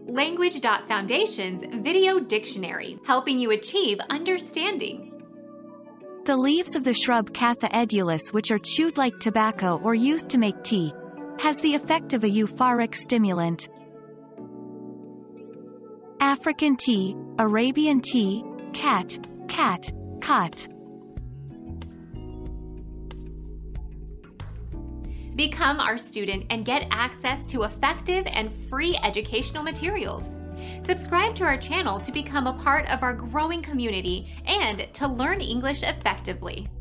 Language.Foundation's Video Dictionary, helping you achieve understanding. The leaves of the shrub Catha edulis, which are chewed like tobacco or used to make tea, has the effect of a euphoric stimulant. African tea, Arabian tea, cat, cot. Become our student and get access to effective and free educational materials. Subscribe to our channel to become a part of our growing community and to learn English effectively.